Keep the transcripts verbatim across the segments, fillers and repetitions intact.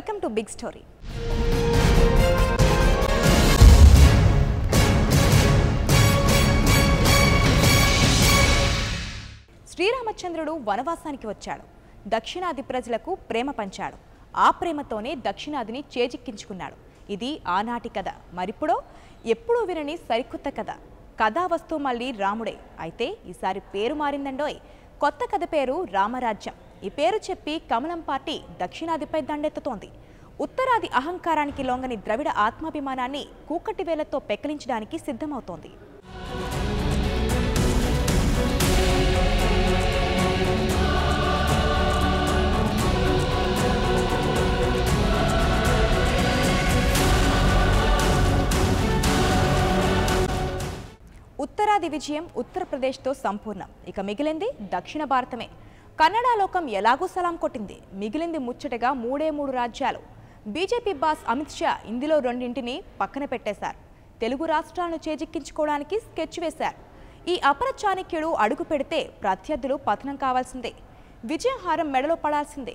Welcome to Bigstory. శ్రీరామచంద్రుడు వనవాసానికి వచ్చాడు. దక్షిణాది ప్రజలకు ప్రేమ పంచాడు. ఆ ప్రేమతోనే దక్షిణాదిని చేజిక్కించుకున్నాడు. ఇది ఆనాటి కథ. మరిప్పుడో ఎప్పుడూ వినని సరికొత్త కథ. కథా వస్తువు మళ్ళీ రాముడే. అయితే ఈసారి పేరు మారిందండోయ్. కొత్త కథ పేరు రామరాజ్యం. ఈ పేరు చెప్పి కమలం పార్టీ దక్షిణాదిపై దండెత్తుతోంది. ఉత్తరాది అహంకారానికి లొంగని ద్రవిడ ఆత్మాభిమానాన్ని కూకటి వేలతో పెకిలించడానికి సిద్ధమవుతోంది. ఉత్తరాది విజయం ఉత్తరప్రదేశ్తో సంపూర్ణం. ఇక మిగిలింది దక్షిణ భారతమే. కన్నడ లోకం ఎలాగూ సలాం కొట్టింది. మిగిలింది ముచ్చటగా మూడే మూడు రాజ్యాలు. బీజేపీ బాస్ అమిత్ షా ఇందులో రెండింటిని పక్కన పెట్టేశారు. తెలుగు రాష్ట్రాలను చేజిక్కించుకోవడానికి స్కెచ్ వేశారు. ఈ అపర చాణక్యుడు అడుగు పెడితే ప్రత్యర్థులు పతనం కావాల్సిందే. విజయహారం మెడలో పడాల్సిందే.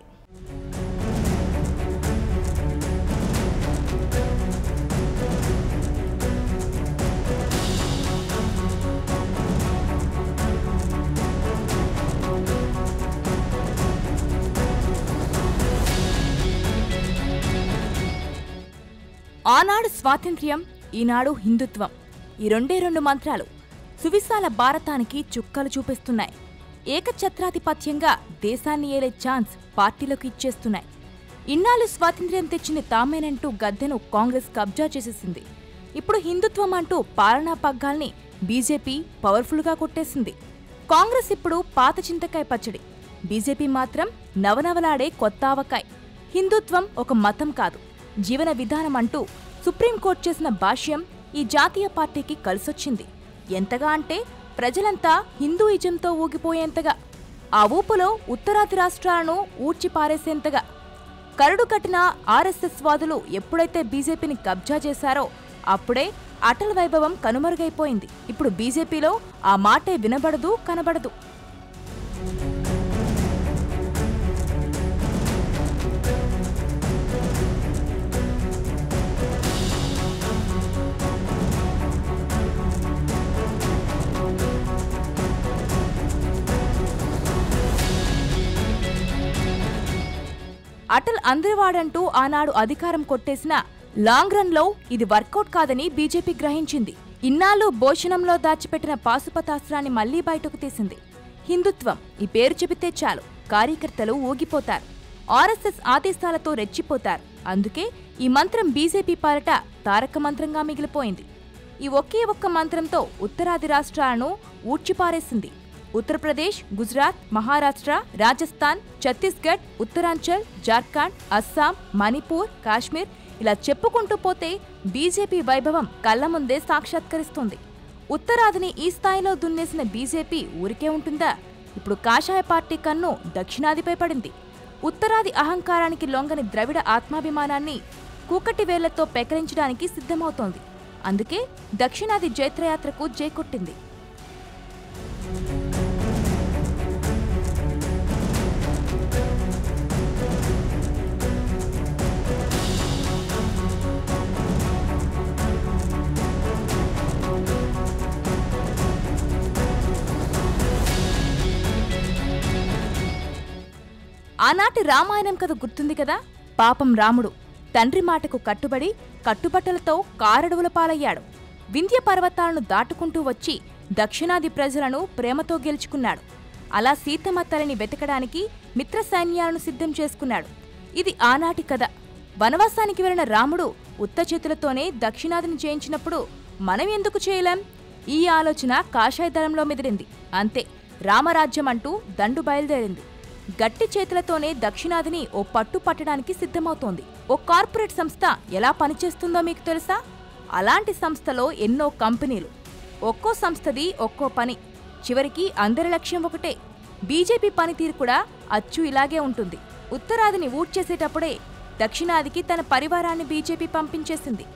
ఆనాడు స్వాతంత్ర్యం, ఈనాడు హిందుత్వం. ఈ రెండే రెండు మంత్రాలు సువిశాల భారతానికి చుక్కలు చూపిస్తున్నాయి. ఏకఛత్రాధిపత్యంగా దేశాన్ని ఏలే ఛాన్స్ పార్టీలకు ఇచ్చేస్తున్నాయి. ఇన్నాళ్ళు స్వాతంత్ర్యం తెచ్చిన తామేనంటూ గద్దెను కాంగ్రెస్ కబ్జా చేసేసింది. ఇప్పుడు హిందుత్వం అంటూ పాలనా పగ్గాల్ని బీజేపీ పవర్ఫుల్గా కొట్టేసింది. కాంగ్రెస్ ఇప్పుడు పాత చింతకాయ పచ్చడి, బీజేపీ మాత్రం నవనవలాడే కొత్త ఆవకాయ. హిందుత్వం ఒక మతం కాదు, జీవన విధానం అంటూ సుప్రీంకోర్టు చేసిన భాష్యం ఈ జాతీయ పార్టీకి కలిసొచ్చింది. ఎంతగా అంటే ప్రజలంతా హిందూయిజంతో ఊగిపోయేంతగా, ఆ ఊపులో ఉత్తరాది రాష్ట్రాలను ఊడ్చి పారేసేంతగా. కరడు కట్టిన ఆర్ఎస్ఎస్ వాదులు ఎప్పుడైతే బీజేపీని కబ్జా చేశారో అప్పుడే అటల్ వైభవం కనుమరుగైపోయింది. ఇప్పుడు బీజేపీలో ఆ మాటే వినబడదు, కనబడదు. అటల్ అందరివాడంటూ ఆనాడు అధికారం కొట్టేసిన లాంగ్ రన్ లో ఇది వర్కౌట్ కాదని బీజేపీ గ్రహించింది. ఇన్నాళ్ళు భోజనంలో దాచిపెట్టిన పాశుపతాస్త్రాన్ని మళ్లీ బయటకు తీసింది. హిందుత్వం ఈ పేరు చెబితే చాలు కార్యకర్తలు ఊగిపోతారు. ఆర్ఎస్ఎస్ ఆదేశాలతో రెచ్చిపోతారు. అందుకే ఈ మంత్రం బీజేపీ పాలట తారక మంత్రంగా మిగిలిపోయింది. ఈ ఒకే ఒక్క మంత్రంతో ఉత్తరాది రాష్ట్రాలను ఊడ్చిపారేసింది. ఉత్తరప్రదేశ్, గుజరాత్, మహారాష్ట్ర, రాజస్థాన్, ఛత్తీస్గఢ్, ఉత్తరాంచల్, జార్ఖండ్, అస్సాం, మణిపూర్, కాశ్మీర్ ఇలా చెప్పుకుంటూ పోతే బీజేపీ వైభవం కళ్ల ముందే సాక్షాత్కరిస్తుంది. ఉత్తరాదిని ఈ స్థాయిలో దున్నేసిన బీజేపీ ఊరికే ఉంటుందా? ఇప్పుడు కాషాయ పార్టీ కన్ను దక్షిణాదిపై పడింది. ఉత్తరాది అహంకారానికి లొంగని ద్రవిడ ఆత్మాభిమానాన్ని కూకటి వేళ్లతో పెకరించడానికి సిద్ధమవుతోంది. అందుకే దక్షిణాది జైత్రయాత్రకు జైకొట్టింది. ఆనాటి రామాయణం కథ గుర్తుంది కదా? పాపం రాముడు తండ్రి మాటకు కట్టుబడి కట్టుబట్టలతో కారడవుల పాలయ్యాడు. వింధ్య పర్వతాలను దాటుకుంటూ వచ్చి దక్షిణాది ప్రజలను ప్రేమతో గెలుచుకున్నాడు. అలా సీతమ్మ తల్లిని వెతకడానికి మిత్ర సైన్యాలను సిద్ధం చేసుకున్నాడు. ఇది ఆనాటి కథ. వనవాసానికి వెళ్లిన రాముడు ఉత్త చేతులతోనే దక్షిణాదిని జయించినప్పుడు మనం ఎందుకు చేయలేం? ఈ ఆలోచన కాషాయ దళంలో మెదిరింది. అంతే, రామరాజ్యం అంటూ దండు బయలుదేరింది. గట్టి చేతులతోనే దక్షిణాదిని ఓ పట్టు పట్టడానికి సిద్ధమవుతోంది. ఓ కార్పొరేట్ సంస్థ ఎలా పనిచేస్తుందో మీకు తెలుసా? అలాంటి సంస్థలో ఎన్నో కంపెనీలు, ఒక్కో సంస్థది ఒక్కో పని. చివరికి అందరి లక్ష్యం ఒకటే. బీజేపీ పనితీరు కూడా అచ్చు ఇలాగే ఉంటుంది. ఉత్తరాదిని ఊడ్చేసేటప్పుడే దక్షిణాదికి తన పరివారాన్ని బీజేపీ పంపించేసింది.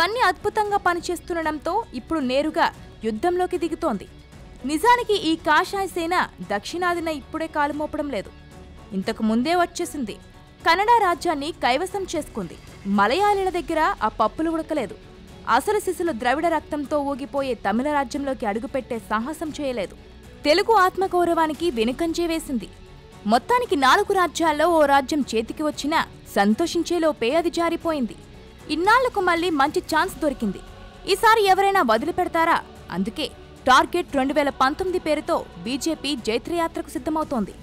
ఇవన్నీ అద్భుతంగా పనిచేస్తుండడంతో ఇప్పుడు నేరుగా యుద్ధంలోకి దిగుతోంది. నిజానికి ఈ కాషాయ సేన దక్షిణాదిన ఇప్పుడే కాలుమోపడం లేదు, ఇంతకు ముందే వచ్చేసింది. కన్నడ రాజ్యాన్ని కైవసం చేసుకుంది. మలయాళీల దగ్గర ఆ పప్పులు ఉడకలేదు. అసలు సిసులు ద్రవిడ రక్తంతో ఊగిపోయే తమిళ రాజ్యంలోకి అడుగుపెట్టే సాహసం చేయలేదు. తెలుగు ఆత్మగౌరవానికి వెనుకంజే వేసింది. మొత్తానికి నాలుగు రాజ్యాల్లో ఓ రాజ్యం చేతికి వచ్చినా సంతోషించేలోపే అది జారిపోయింది. ఇన్నాళ్లకు మళ్లీ మంచి ఛాన్స్ దొరికింది. ఈసారి ఎవరైనా వదిలిపెడతారా? అందుకే టార్గెట్ రెండు వేల పంతొమ్మిది పేరుతో బీజేపీ జైత్రయాత్రకు సిద్ధమవుతోంది.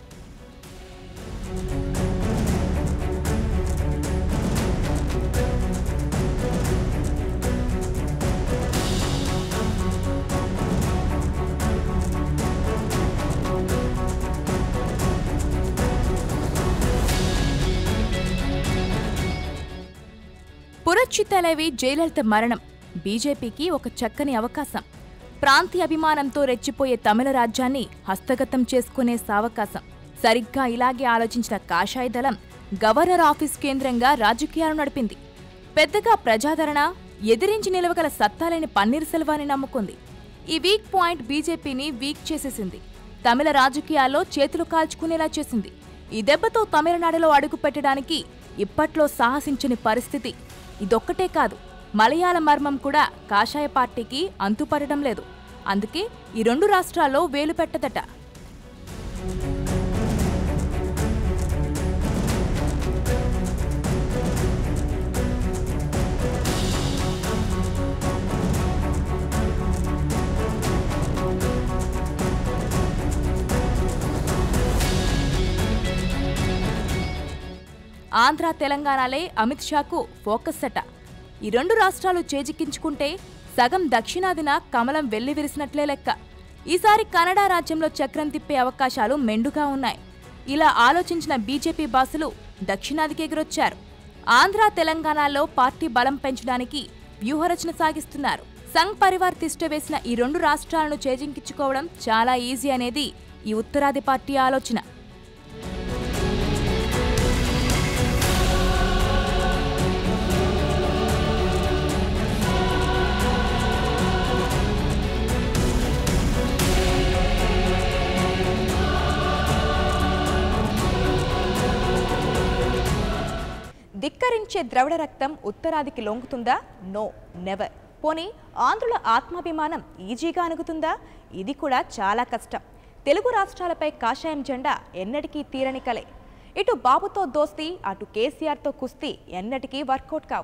పురచ్చితలేవి జయలలిత మరణం బీజేపీకి ఒక చక్కని అవకాశం. ప్రాంతీయ అభిమానంతో రెచ్చిపోయే తమిళ రాజ్యాన్ని హస్తగతం చేసుకునే సావకాశం. సరిగ్గా ఇలాగే ఆలోచించిన కాషాయ దళం గవర్నర్ ఆఫీస్ కేంద్రంగా రాజకీయాలు నడిపింది. పెద్దగా ప్రజాదరణ, ఎదిరించి నిలవగల సత్తాలేని పన్నీర్ సెల్వాన్ని నమ్ముకుంది. ఈ వీక్ పాయింట్ బీజేపీని వీక్ చేసేసింది. తమిళ రాజకీయాల్లో చేతులు కాల్చుకునేలా చేసింది. ఈ దెబ్బతో తమిళనాడులో అడుగు పెట్టడానికి ఇప్పట్లో సాహసించని పరిస్థితి. ఇదొక్కటే కాదు, మలయాళ మర్మం కూడా కాషాయ పార్టీకి అంతుపడడం లేదు. అందుకే ఈ రెండు రాష్ట్రాల్లో వేలు పెట్టదట. ఆంధ్ర, తెలంగాణలే అమిత్ షాకు ఫోకస్ అట. ఈ రెండు రాష్ట్రాలు చేజిక్కించుకుంటే సగం దక్షిణాదిన కమలం వెల్లివిరిసినట్లే లెక్క. ఈసారి కన్నడ రాజ్యంలో చక్రం తిప్పే అవకాశాలు మెండుగా ఉన్నాయి. ఇలా ఆలోచించిన బీజేపీ బాసులు దక్షిణాదికి ఎగురొచ్చారు. ఆంధ్ర, తెలంగాణలో పార్టీ బలం పెంచడానికి వ్యూహరచన సాగిస్తున్నారు. సంఘ్ పరివార్ తిష్టవేసిన ఈ రెండు రాష్ట్రాలను చేజిక్కించుకోవడం చాలా ఈజీ అనేది ఈ ఉత్తరాది పార్టీ ఆలోచన. ధిక్కరించే ద్రవిడ రక్తం ఉత్తరాదికి లొంగుతుందా? No, never. పోనీ ఆంధ్రుల ఆత్మాభిమానం ఈజీగా అణుగుతుందా? ఇది కూడా చాలా కష్టం. తెలుగు రాష్ట్రాలపై కాషాయం జెండా ఎన్నటికీ తీరని కలే. ఇటు బాబుతో దోస్తీ, అటు కేసీఆర్తో కుస్తీ ఎన్నటికీ వర్కౌట్ కావు.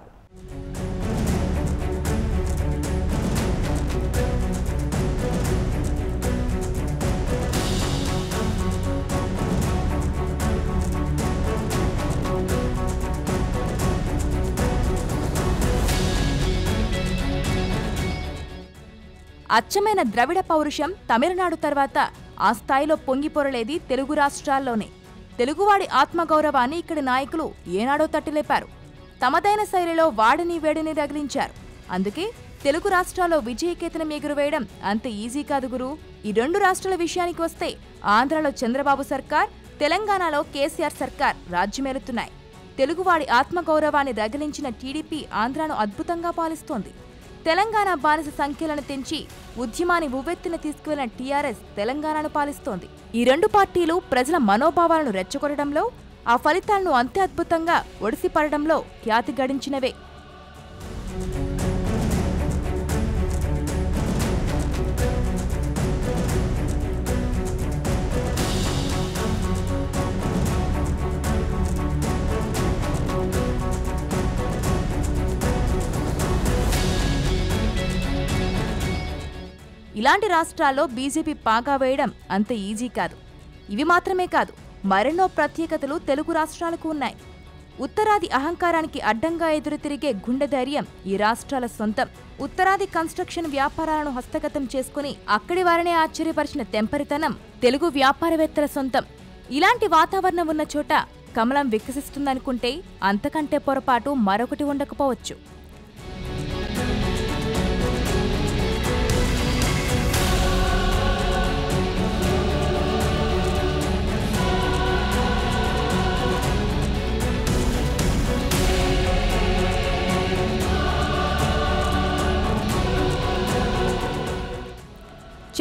అచ్చమైన ద్రవిడ పౌరుషం తమిళనాడు తర్వాత ఆ స్థాయిలో పొంగిపొరలేది తెలుగు రాష్ట్రాల్లోనే. తెలుగువాడి ఆత్మగౌరవాన్ని ఇక్కడి నాయకులు ఏనాడో తట్టిలేపారు. తమదైన శైలిలో వాడిని వేడిని రగిలించారు. అందుకే తెలుగు రాష్ట్రాల్లో విజయకేతనం ఎగురవేయడం అంత ఈజీ కాదు గురు. ఈ రెండు రాష్ట్రాల విషయానికి వస్తే ఆంధ్రలో చంద్రబాబు సర్కార్, తెలంగాణలో కేసీఆర్ సర్కార్ రాజ్యమేలుతున్నాయి. తెలుగువాడి ఆత్మగౌరవాన్ని రగిలించిన టీడీపీ ఆంధ్రాను అద్భుతంగా పాలిస్తోంది. తెలంగాణ బానిస సంఖ్యలను తెంచి ఉద్యమాన్ని ఉవ్వెత్తున తీసుకువెళ్లిన టీఆర్ఎస్ తెలంగాణను పాలిస్తోంది. ఈ రెండు పార్టీలు ప్రజల మనోభావాలను రెచ్చగొట్టడంలో, ఆ ఫలితాలను అంతే అద్భుతంగా ఒడిసిపడడంలో ఖ్యాతి గడించినవే. ఇలాంటి రాష్ట్రాల్లో బీజేపీ పాగా వేయడం అంత ఈజీ కాదు. ఇవి మాత్రమే కాదు, మరెన్నో ప్రత్యేకతలు తెలుగు రాష్ట్రాలకు ఉన్నాయి. ఉత్తరాది అహంకారానికి అడ్డంగా ఎదురు తిరిగే గుండె ధైర్యం ఈ రాష్ట్రాల సొంతం. ఉత్తరాది కన్స్ట్రక్షన్ వ్యాపారాలను హస్తగతం చేసుకుని అక్కడి వారినే ఆశ్చర్యపరిచిన తెంపరితనం తెలుగు వ్యాపారవేత్తల సొంతం. ఇలాంటి వాతావరణం ఉన్న చోట కమలం వికసిస్తుందనుకుంటే అంతకంటే పొరపాటు మరొకటి ఉండకపోవచ్చు.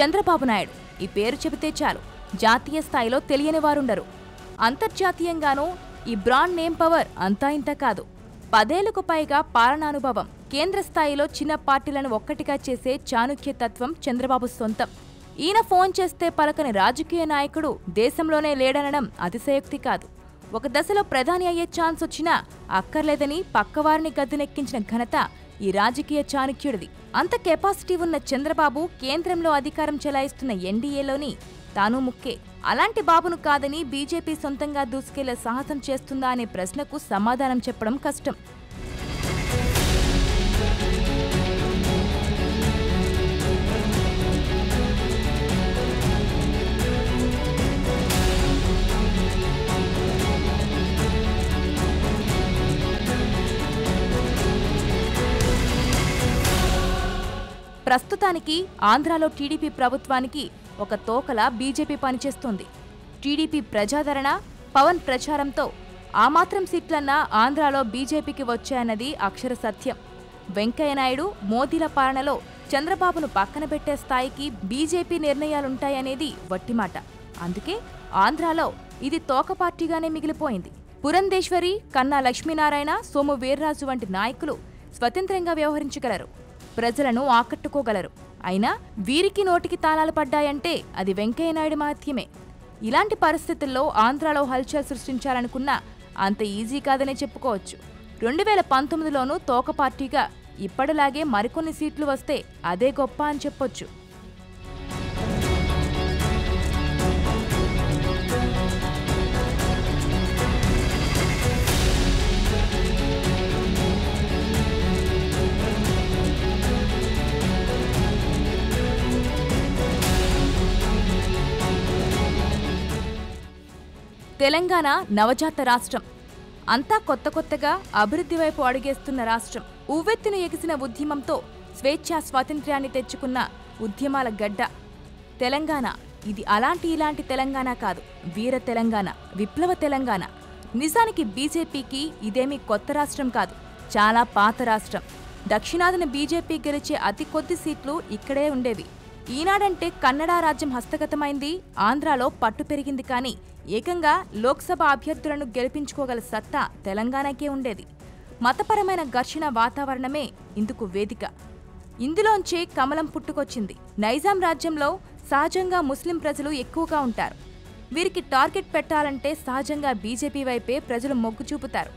చంద్రబాబు నాయుడు. ఈ పేరు చెబితే చాలు జాతీయ స్థాయిలో తెలియని వారుండరు. అంతర్జాతీయంగానూ ఈ బ్రాండ్ నేమ్ పవర్ అంతా ఇంత కాదు. పదేళ్లకు పైగా పాలనానుభవం, కేంద్ర స్థాయిలో చిన్న పార్టీలను ఒక్కటిగా చేసే చాణుక్యతత్వం చంద్రబాబు సొంతం. ఈయన ఫోన్ చేస్తే పలకని రాజకీయ నాయకుడు దేశంలోనే లేడనడం అతిశయోక్తి కాదు. ఒక దశలో ప్రధాని అయ్యే ఛాన్స్ వచ్చినా అక్కర్లేదని పక్కవారిని గద్దెనెక్కించిన ఘనత ఈ రాజకీయ చాణుక్యుడిది. అంత కెపాసిటీ ఉన్న చంద్రబాబు కేంద్రంలో అధికారం చెలాయిస్తున్న ఎన్డీఏలోని తాను ముక్కే. అలాంటి బాబును కాదని బీజేపీ సొంతంగా దూసుకెళ్లే సాహసం చేస్తుందా అనే ప్రశ్నకు సమాధానం చెప్పడం కష్టం. ప్రస్తుతానికి ఆంధ్రాలో టీడీపీ ప్రభుత్వానికి ఒక తోకలా బీజేపీ పనిచేస్తోంది. టీడీపీ ప్రజాదరణ, పవన్ ప్రచారంతో ఆ మాత్రం సీట్లన్నా ఆంధ్రాలో బీజేపీకి వచ్చాయన్నది అక్షర సత్యం. వెంకయ్యనాయుడు, మోదీల పాలనలో చంద్రబాబును పక్కన పెట్టే స్థాయికి బీజేపీ నిర్ణయాలుంటాయనేది వట్టిమాట. అందుకే ఆంధ్రాలో ఇది తోక పార్టీగానే మిగిలిపోయింది. పురంధేశ్వరి, కన్నా లక్ష్మీనారాయణ, సోము వీర్రాజు వంటి నాయకులు స్వతంత్రంగా వ్యవహరించగలరు, ప్రజలను ఆకట్టుకోగలరు. అయినా వీరికి నోటికి తాళాలు పడ్డాయంటే అది వెంకయ్యనాయుడు మహత్యమే. ఇలాంటి పరిస్థితుల్లో ఆంధ్రాలో హల్చల్ సృష్టించాలనుకున్నా అంత ఈజీ కాదనే చెప్పుకోవచ్చు. రెండు వేల పంతొమ్మిదిలోనూ తోక పార్టీగా ఇప్పటిలాగే మరికొన్ని సీట్లు వస్తే అదే గొప్ప అని చెప్పొచ్చు. తెలంగాణ నవజాత రాష్ట్రం. అంతా కొత్త కొత్తగా అభివృద్ధి వైపు అడుగేస్తున్న రాష్ట్రం. ఉవ్వెత్తున ఎగిసిన ఉద్యమంతో స్వేచ్ఛా స్వాతంత్ర్యాన్ని తెచ్చుకున్న ఉద్యమాల గడ్డ తెలంగాణ. ఇది అలాంటి ఇలాంటి తెలంగాణ కాదు, వీర తెలంగాణ, విప్లవ తెలంగాణ. నిజానికి బీజేపీకి ఇదేమీ కొత్త రాష్ట్రం కాదు, చాలా పాత రాష్ట్రం. దక్షిణాదిన బీజేపీ గెలిచే అతి కొద్ది సీట్లు ఇక్కడే ఉండేవి. ఈనాడంటే కన్నడ రాజ్యం హస్తగతమైంది, ఆంధ్రాలో పట్టు పెరిగింది. కానీ ఏకంగా లోక్సభ అభ్యర్థులను గెలిపించుకోగల సత్తా తెలంగాణకే ఉండేది. మతపరమైన ఘర్షణ వాతావరణమే ఇందుకు వేదిక. ఇందులోంచే కమలం పుట్టుకొచ్చింది. నైజాం రాజ్యంలో సహజంగా ముస్లిం ప్రజలు ఎక్కువగా ఉంటారు. వీరికి టార్గెట్ పెట్టాలంటే సహజంగా బీజేపీ వైపే ప్రజలు మొగ్గు చూపుతారు.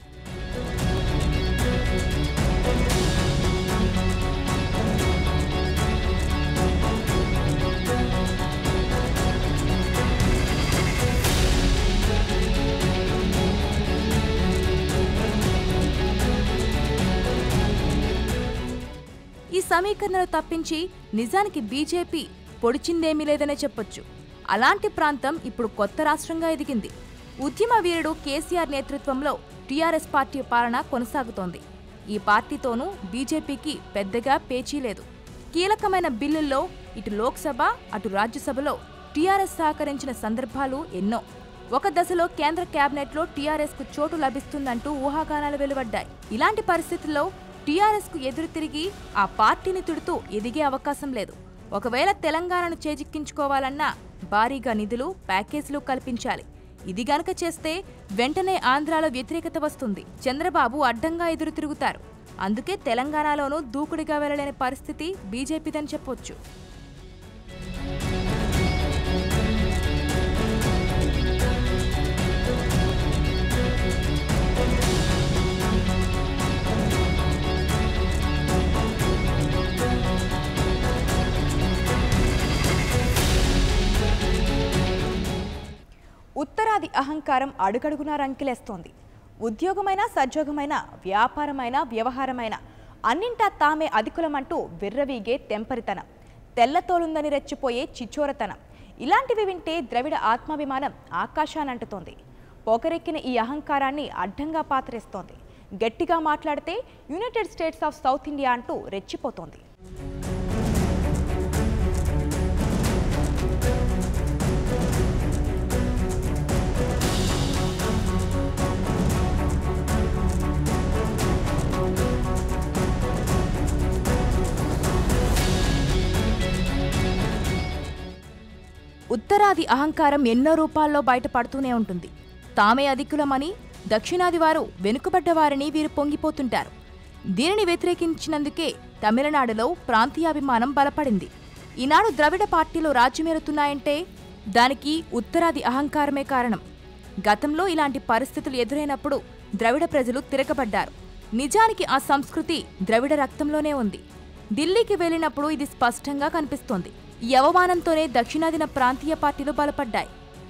ఈ సమీకరణలు తప్పించి నిజానికి బీజేపీ పొడిచిందేమీ లేదనే చెప్పొచ్చు. అలాంటి ప్రాంతం ఇప్పుడు కొత్త రాష్ట్రంగా ఎదిగింది. ఉద్యమ వీరుడు కేసీఆర్ నేతృత్వంలో టీఆర్ఎస్ పార్టీ పాలన కొనసాగుతోంది. ఈ పార్టీతోనూ బీజేపీకి పెద్దగా పేచీ లేదు. కీలకమైన బిల్లుల్లో ఇటు లోక్సభ అటు రాజ్యసభలో టీఆర్ఎస్ సహకరించిన సందర్భాలు ఎన్నో. ఒక దశలో కేంద్ర కేబినెట్లో టీఆర్ఎస్కు చోటు లభిస్తుందంటూ ఊహాగానాలు వెలువడ్డాయి. ఇలాంటి పరిస్థితుల్లో టీఆర్ఎస్కు ఎదురు తిరిగి ఆ పార్టీని తిడుతూ ఎదిగే అవకాశం లేదు. ఒకవేళ తెలంగాణను చేజిక్కించుకోవాలన్నా భారీగా నిధులు, ప్యాకేజీలు కల్పించాలి. ఇది గనక చేస్తే వెంటనే ఆంధ్రాలో వ్యతిరేకత వస్తుంది. చంద్రబాబు అడ్డంగా ఎదురు తిరుగుతారు. అందుకే తెలంగాణలోనూ దూకుడిగా వెళ్లలేని పరిస్థితి బీజేపీదని చెప్పొచ్చు. ఉత్తరాది అహంకారం అడుగడుగునా రంకిలేస్తోంది. ఉద్యోగమైనా, సద్యోగమైనా, వ్యాపారమైన, వ్యవహారమైన అన్నింటా తామే అధికులమంటూ విర్రవీగే తెంపరితనం, తెల్లతోలుందని రెచ్చిపోయే చిచ్చోరతనం, ఇలాంటివి వింటే ద్రవిడ ఆత్మాభిమానం ఆకాశానంటుతోంది. పొగరెక్కిన ఈ అహంకారాన్ని అడ్డంగా పాతరేస్తోంది. గట్టిగా మాట్లాడితే United States of South India అంటూ రెచ్చిపోతోంది. ఉత్తరాది అహంకారం ఎన్నో రూపాల్లో బయటపడుతూనే ఉంటుంది. తామే అధికులమని, దక్షిణాది వారు వెనుకబడ్డవారని వీరు పొంగిపోతుంటారు. దీనిని వ్యతిరేకించినందుకే తమిళనాడులో ప్రాంతీయాభిమానం బలపడింది. ఈనాడు ద్రవిడ పార్టీలో రాజ్యమేలుతున్నాయంటే దానికి ఉత్తరాది అహంకారమే కారణం. గతంలో ఇలాంటి పరిస్థితులు ఎదురైనప్పుడు ద్రవిడ ప్రజలు తిరగబడ్డారు. నిజానికి ఆ సంస్కృతి ద్రవిడ రక్తంలోనే ఉంది. ఢిల్లీకి వెళ్లినప్పుడు ఇది స్పష్టంగా కనిపిస్తోంది. ఈ అవమానంతోనే దక్షిణాదిన ప్రాంతీయ పార్టీలు బలపడ్డాయి.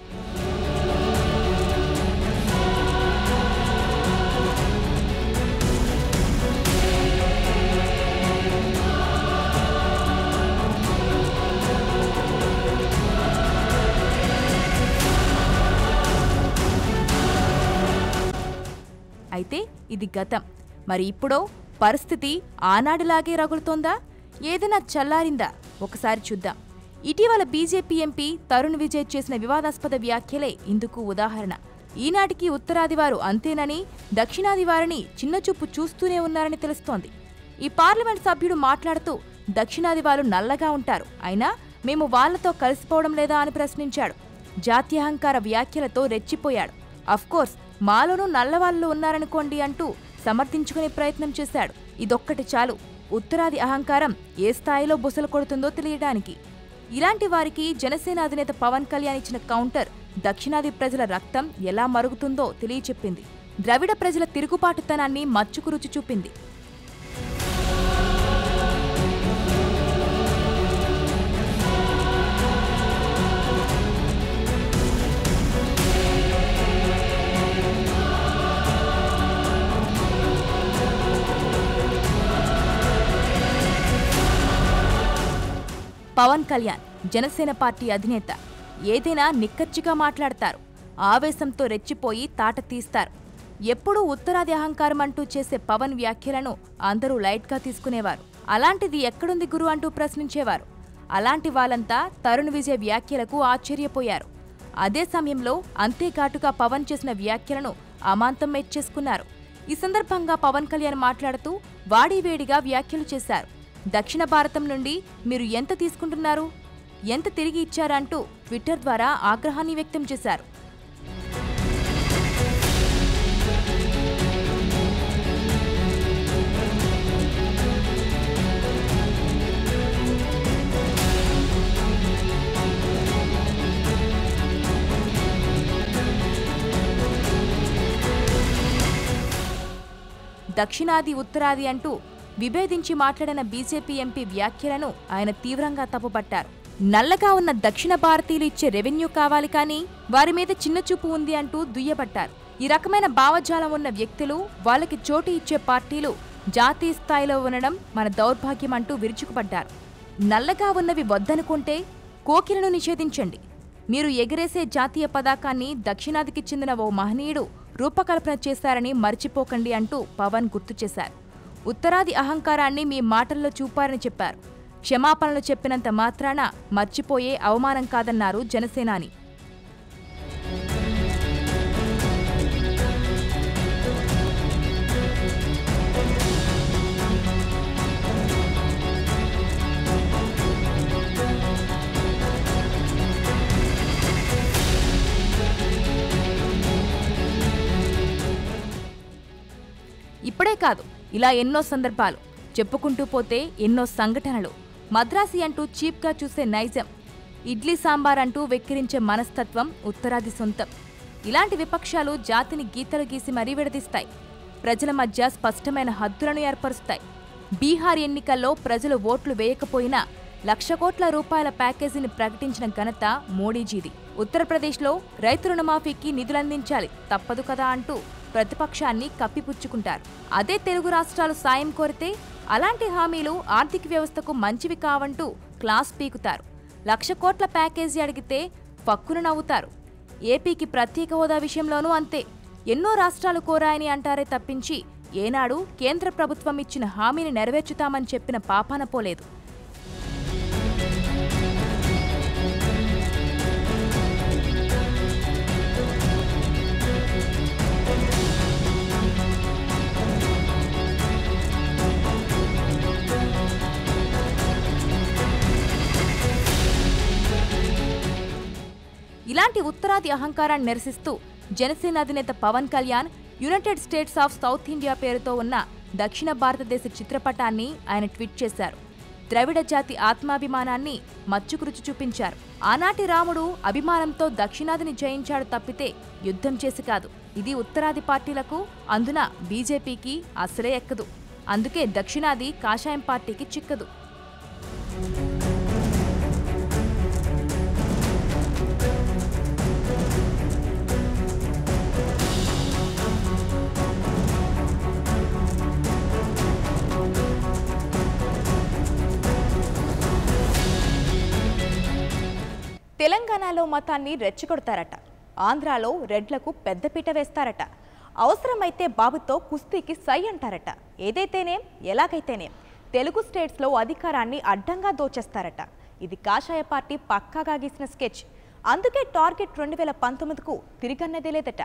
అయితే ఇది గతం. మరి ఇప్పుడో పరిస్థితి ఆనాడిలాగే రగులుతోందా? ఏదైనా చల్లారిందా? ఒకసారి చూద్దాం. ఇటీవల బీజేపీ ఎంపీ తరుణ్ విజయ్ చేసిన వివాదాస్పద వ్యాఖ్యలే ఇందుకు ఉదాహరణ. ఈనాటికి ఉత్తరాదివారు అంతేనని, దక్షిణాదివారిని చిన్నచూపు చూస్తూనే ఉన్నారని తెలుస్తోంది. ఈ పార్లమెంట్ సభ్యుడు మాట్లాడుతూ దక్షిణాదివారు నల్లగా ఉంటారు, అయినా మేము వాళ్లతో కలిసిపోవడం లేదా అని ప్రశ్నించాడు. జాత్యహంకార వ్యాఖ్యలతో రెచ్చిపోయాడు. అఫ్కోర్స్ మాలోనూ నల్లవాళ్లు ఉన్నారనుకోండి అంటూ సమర్థించుకునే ప్రయత్నం చేశాడు. ఇదొక్కటి చాలు ఉత్తరాది అహంకారం ఏ స్థాయిలో బుసలు కొడుతుందో తెలియడానికి. ఇలాంటి వారికి జనసేన అధినేత పవన్ కళ్యాణ్ ఇచ్చిన కౌంటర్ దక్షిణాది ప్రజల రక్తం ఎలా మరుగుతుందో తెలియచెప్పింది. ద్రవిడ ప్రజల తిరుగుబాటుతనాన్ని మచ్చుకు రుచి చూపింది. పవన్ కళ్యాణ్ జనసేన పార్టీ అధినేత. ఏదైనా నిక్కచ్చిగా మాట్లాడతారు. ఆవేశంతో రెచ్చిపోయి తాట తీస్తారు. ఎప్పుడూ ఉత్తరాది అహంకారం అంటూ చేసే పవన్ వ్యాఖ్యలను అందరూ లైట్గా తీసుకునేవారు. అలాంటిది ఎక్కడుంది గురు అంటూ ప్రశ్నించేవారు. అలాంటి వాళ్ళంతా తరుణ్ విజయ్ వ్యాఖ్యలకు ఆశ్చర్యపోయారు. అదే సమయంలో అంతేఘాటుగా పవన్ చేసిన వ్యాఖ్యలను అమాంతం మెచ్చేసుకున్నారు. ఈ సందర్భంగా పవన్ కళ్యాణ్ మాట్లాడుతూ వాడివేడిగా వ్యాఖ్యలు చేశారు. దక్షిణ భారతం నుండి మీరు ఎంత తీసుకుంటున్నారు, ఎంత తిరిగి ఇచ్చారంటూ ట్విట్టర్ ద్వారా ఆగ్రహాన్ని వ్యక్తం చేశారు. దక్షిణాది ఉత్తరాది అంటూ విభేదించి మాట్లాడిన బీజేపీ ఎంపీ వ్యాఖ్యలను ఆయన తీవ్రంగా తప్పుపట్టారు. నల్లగా ఉన్న దక్షిణ భారతీయులు ఇచ్చే రెవెన్యూ కావాలి కానీ వారి మీద చిన్నచూపు ఉంది అంటూ దుయ్యబట్టారు. ఈ రకమైన భావజాలం ఉన్న వ్యక్తులు, వాళ్ళకి చోటు ఇచ్చే పార్టీలు జాతీయ స్థాయిలో ఉండడం మన దౌర్భాగ్యం అంటూ విరుచుకుపడ్డారు. నల్లగా ఉన్నవి వద్దనుకుంటే కోకిలను నిషేధించండి. మీరు ఎగిరేసే జాతీయ పతాకాన్ని దక్షిణాదికి చెందిన ఓ మహనీయుడు రూపకల్పన చేశారని మర్చిపోకండి అంటూ పవన్ గుర్తు చేశారు. ఉత్తరాది అహంకారాన్ని మీ మాటల్లో చూపారని చెప్పారు. క్షమాపణలు చెప్పినంత మాత్రాన మర్చిపోయే అవమానం కాదన్నారు జనసేనాని. ఇప్పుడే కాదు, ఇలా ఎన్నో సందర్భాలు చెప్పుకుంటూ పోతే ఎన్నో సంఘటనలు. మద్రాసి అంటూ చీప్గా చూసే నైజం, ఇడ్లీ సాంబార్ అంటూ వెక్కిరించే మనస్తత్వం ఉత్తరాది సొంతం. ఇలాంటి విపక్షాలు జాతిని గీతలు గీసి మరీ విడదీస్తాయి. ప్రజల మధ్య స్పష్టమైన హద్దులను ఏర్పరుస్తాయి. బీహార్ ఎన్నికల్లో ప్రజలు ఓట్లు వేయకపోయినా లక్ష కోట్ల రూపాయల ప్యాకేజీని ప్రకటించిన ఘనత మోడీజీది. ఉత్తరప్రదేశ్లో రైతు రుణమాఫీకి నిధులందించాలి తప్పదు కదా అంటూ ప్రతిపక్షాన్ని కప్పిపుచ్చుకుంటారు. అదే తెలుగు రాష్ట్రాలు సాయం కోరితే అలాంటి హామీలు ఆర్థిక వ్యవస్థకు మంచివి కావంటూ క్లాస్ పీకుతారు. లక్ష కోట్ల ప్యాకేజీ అడిగితే పక్కున నవ్వుతారు. ఏపీకి ప్రత్యేక హోదా విషయంలోనూ అంతే. ఎన్నో రాష్ట్రాలు కోరాయని అంటారే తప్పించి ఏనాడు కేంద్ర ప్రభుత్వం ఇచ్చిన హామీని నెరవేర్చుతామని చెప్పిన పాపాన పోలేదు. ఇలాంటి ఉత్తరాది అహంకారాన్ని నిరసిస్తూ జనసేన అధినేత Pawan Kalyan United States of South India పేరుతో ఉన్న దక్షిణ భారతదేశ చిత్రపటాన్ని ఆయన ట్వీట్ చేశారు. ద్రవిడ జాతి ఆత్మాభిమానాన్ని మచ్చుకురుచి చూపించారు. ఆనాటి రాముడు అభిమానంతో దక్షిణాదిని జయించాడు తప్పితే యుద్ధం చేసి కాదు. ఇది ఉత్తరాది పార్టీలకు, అందున బీజేపీకి అసలే ఎక్కదు. అందుకే దక్షిణాది కాషాయం పార్టీకి చిక్కదు. తెలంగాణలో మతాన్ని రెచ్చగొడతారట, ఆంధ్రాలో రెడ్లకు పెద్దపీట వేస్తారట, అవసరమైతే బాబుతో కుస్తీకి సై అంటారట. ఏదైతేనేం ఎలాగైతేనేం తెలుగు స్టేట్స్లో అధికారాన్ని అడ్డంగా దోచేస్తారట. ఇది కాషాయ పార్టీ పక్కాగా గీసిన స్కెచ్. అందుకే టార్గెట్ రెండు వేల పంతొమ్మిదికు తిరిగన్నదే లేదట.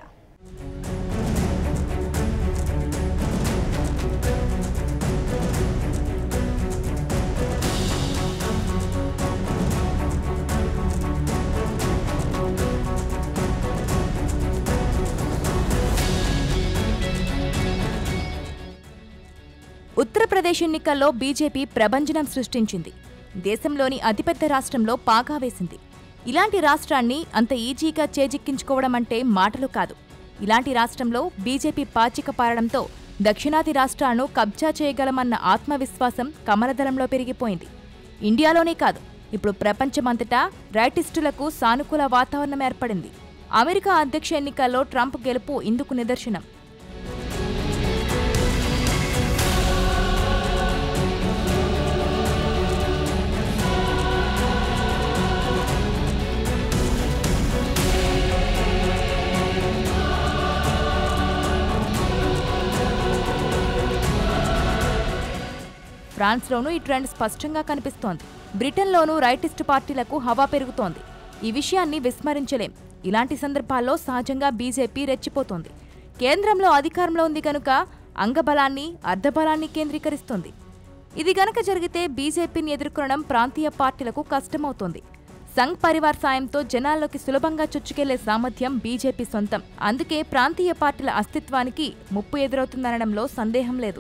ఉత్తరప్రదేశ్ ఎన్నికల్లో బీజేపీ ప్రభంజనం సృష్టించింది. దేశంలోని అతిపెద్ద రాష్ట్రంలో పాగా వేసింది. ఇలాంటి రాష్ట్రాన్ని అంత ఈజీగా చేజిక్కించుకోవడం అంటే మాటలు కాదు. ఇలాంటి రాష్ట్రంలో బీజేపీ పాచిక పారడంతో దక్షిణాది రాష్ట్రాలను కబ్జా చేయగలమన్న ఆత్మవిశ్వాసం కమలదళంలో పెరిగిపోయింది. ఇండియాలోనే కాదు, ఇప్పుడు ప్రపంచమంతటా రైటిస్టులకు సానుకూల వాతావరణం ఏర్పడింది. అమెరికా అధ్యక్ష ఎన్నికల్లో ట్రంప్ గెలుపు ఇందుకు నిదర్శనం. ఫ్రాన్స్లోనూ ఈ ట్రెండ్ స్పష్టంగా కనిపిస్తోంది. బ్రిటన్లోనూ రైటిస్టు పార్టీలకు హవా పెరుగుతోంది. ఈ విషయాన్ని విస్మరించలేం. ఇలాంటి సందర్భాల్లో సహజంగా బీజేపీ రెచ్చిపోతోంది. కేంద్రంలో అధికారంలో ఉంది కనుక అంగబలాన్ని, అర్ధబలాన్ని కేంద్రీకరిస్తోంది. ఇది గనక జరిగితే బీజేపీని ఎదుర్కొనడం ప్రాంతీయ పార్టీలకు కష్టమవుతోంది. సంఘ్ పరివార్ సాయంతో జనాల్లోకి సులభంగా చొచ్చుకెళ్లే సామర్థ్యం బీజేపీ సొంతం. అందుకే ప్రాంతీయ పార్టీల అస్తిత్వానికి ముప్పు ఎదురవుతుందనడంలో సందేహం లేదు.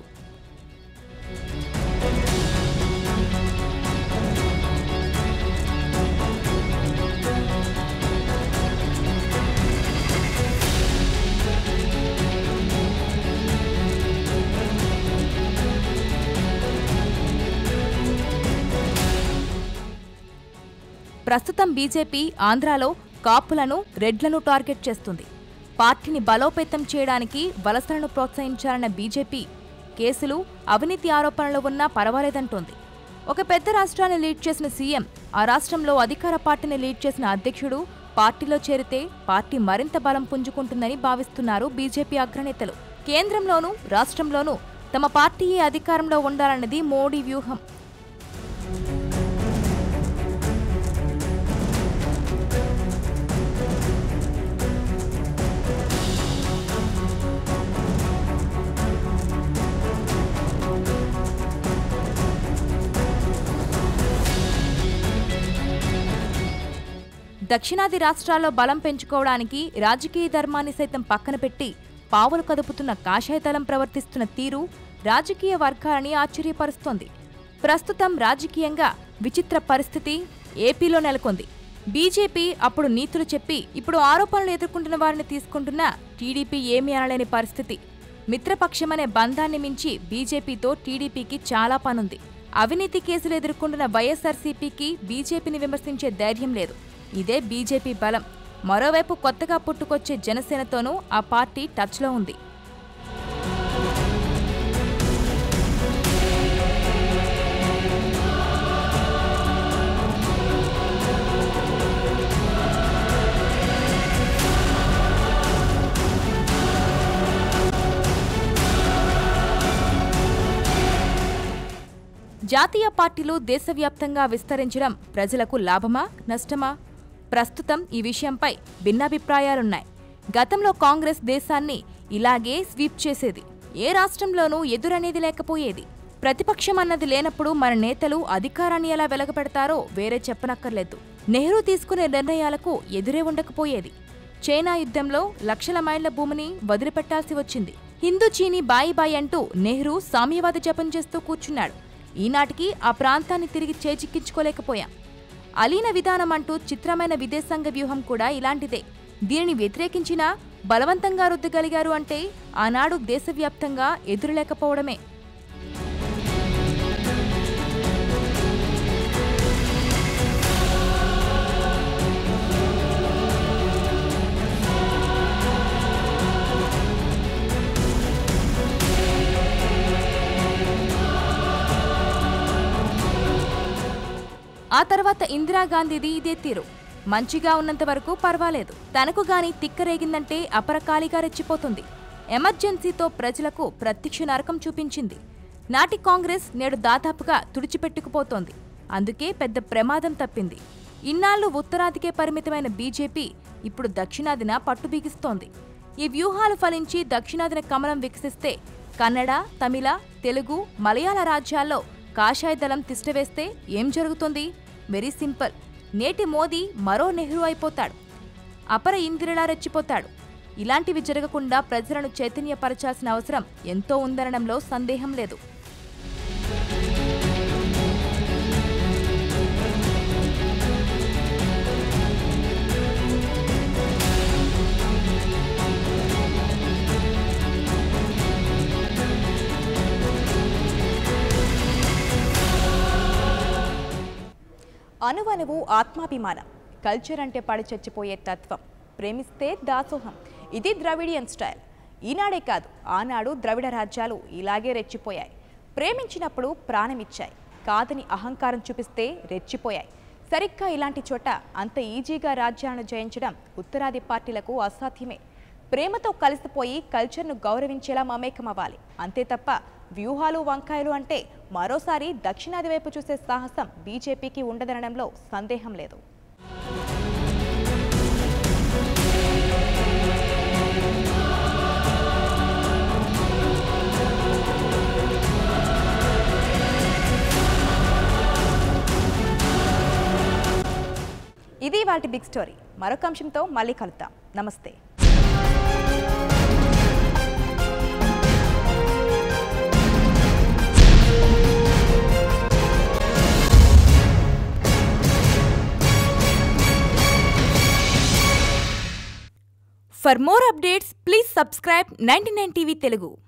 ప్రస్తుతం బీజేపీ ఆంధ్రాలో కాపులను, రెడ్లను టార్గెట్ చేస్తుంది. పార్టీని బలోపేతం చేయడానికి వలసలను ప్రోత్సహించాలన్న బీజేపీ కేసులు, అవినీతి ఆరోపణలు ఉన్నా పర్వాలేదంటోంది. ఒక పెద్ద రాష్ట్రాన్ని లీడ్ చేసిన సీఎం, ఆ రాష్ట్రంలో అధికార పార్టీని లీడ్ చేసిన అధ్యక్షుడు పార్టీలో చేరితే పార్టీ మరింత బలం పుంజుకుంటుందని భావిస్తున్నారు బీజేపీ అగ్రనేతలు. కేంద్రంలోనూ రాష్ట్రంలోనూ తమ పార్టీయే అధికారంలో ఉండాలన్నది మోడీ వ్యూహం. దక్షిణాది రాష్ట్రాల్లో బలం పెంచుకోవడానికి రాజకీయ ధర్మాన్ని సైతం పక్కన పెట్టి పావులు కదుపుతున్న కాషాయదళం ప్రవర్తిస్తున్న తీరు రాజకీయ వర్గాలని ఆశ్చర్యపరుస్తోంది. ప్రస్తుతం రాజకీయంగా విచిత్ర పరిస్థితి ఏపీలో నెలకొంది. బీజేపీ అప్పుడు నీతులు చెప్పి ఇప్పుడు ఆరోపణలు ఎదుర్కొంటున్న వారిని తీసుకుంటున్న టీడీపీ ఏమీ అనలేని పరిస్థితి. మిత్రపక్షమనే బంధాన్ని మించి బీజేపీతో టీడీపీకి చాలా పనుంది. అవినీతి కేసులు ఎదుర్కొంటున్న వైఎస్ఆర్సీపీకి బీజేపీని విమర్శించే ధైర్యం లేదు. ఇదే బీజేపీ బలం. మరోవైపు కొత్తగా పుట్టుకొచ్చే జనసేనతోనూ ఆ పార్టీ టచ్లో ఉంది. జాతీయ పార్టీలు దేశవ్యాప్తంగా విస్తరించడం ప్రజలకు లాభమా, నష్టమా? ప్రస్తుతం ఈ విషయంపై భిన్నాభిప్రాయాలున్నాయి. గతంలో కాంగ్రెస్ దేశాన్ని ఇలాగే స్వీప్ చేసేది. ఏ రాష్ట్రంలోనూ ఎదురనేది లేకపోయేది. ప్రతిపక్షం అన్నది లేనప్పుడు మన నేతలు అధికారాన్ని ఎలా వెలగపెడతారో వేరే చెప్పనక్కర్లేదు. నెహ్రూ తీసుకునే నిర్ణయాలకు ఎదురే ఉండకపోయేది. చైనా యుద్ధంలో లక్షల మైళ్ల భూమిని వదిలిపెట్టాల్సి వచ్చింది. హిందూ చీనీ బాయి బాయి అంటూ నెహ్రూ సామ్యవాద జపం చేస్తూ కూర్చున్నాడు. ఈనాటికి ఆ ప్రాంతాన్ని తిరిగి చేజిక్కించుకోలేకపోయాం. అలీన విధానం అంటూ చిత్రమైన విదేశాంగ వ్యూహం కూడా ఇలాంటిదే. దీనిని వ్యతిరేకించినా బలవంతంగా రుద్దగలిగారు అంటే ఆనాడు దేశవ్యాప్తంగా ఎదురులేకపోవడమే. ఆ తర్వాత ఇందిరాగాంధీది ఇదే తీరు. మంచిగా ఉన్నంత వరకు పర్వాలేదు, తనకు గాని తిక్కరేగిందంటే అపరకాలిగా రెచ్చిపోతుంది. ఎమర్జెన్సీతో ప్రజలకు ప్రత్యక్ష నరకం చూపించింది. నాటి కాంగ్రెస్ నేడు దాదాపుగా తుడిచిపెట్టుకుపోతోంది. అందుకే పెద్ద ప్రమాదం తప్పింది. ఇన్నాళ్లు ఉత్తరాదికే పరిమితమైన బీజేపీ ఇప్పుడు దక్షిణాదిన పట్టుబిగిస్తోంది. ఈ వ్యూహాలు ఫలించి దక్షిణాదిన కమలం వికసిస్తే కన్నడ, తమిళ, తెలుగు, మలయాళ రాజ్యాల్లో కాషాయ దళం తిష్టవేస్తే ఏం జరుగుతుంది? Very simple. నేటి మోదీ మరో నెహ్రూ అయిపోతాడు, అపర ఇందిరలా రెచ్చిపోతాడు. ఇలాంటివి జరగకుండా ప్రజలను చైతన్యపరచాల్సిన అవసరం ఎంతో ఉందనడంలో సందేహం లేదు. అనువనువు ఆత్మాభిమానం, కల్చర్ అంటే పడి చచ్చిపోయే తత్వం, ప్రేమిస్తే దాసోహం. ఇది ద్రవిడియన్ స్టైల్. ఈనాడే కాదు, ఆనాడు ద్రవిడ రాజ్యాలు ఇలాగే రెచ్చిపోయాయి. ప్రేమించినప్పుడు ప్రాణమిచ్చాయి, కాదని అహంకారం చూపిస్తే రెచ్చిపోయాయి. సరిగ్గా ఇలాంటి చోట అంత ఈజీగా రాజ్యాలను జయించడం ఉత్తరాది పార్టీలకు అసాధ్యమే. ప్రేమతో కలిసిపోయి కల్చర్ను గౌరవించేలా మమేకమవ్వాలి, అంతే తప్ప వ్యూహాలు వంకాయలు అంటే మరోసారి దక్షిణాది వైపు చూసే సాహసం బీజేపీకి ఉండదనడంలో సందేహం లేదు. ఇది వాటి బిగ్ స్టోరీ. మరొక అంశంతో మళ్ళీ కలుద్దాం. నమస్తే. For more updates, please subscribe ninety-nine T V Telugu.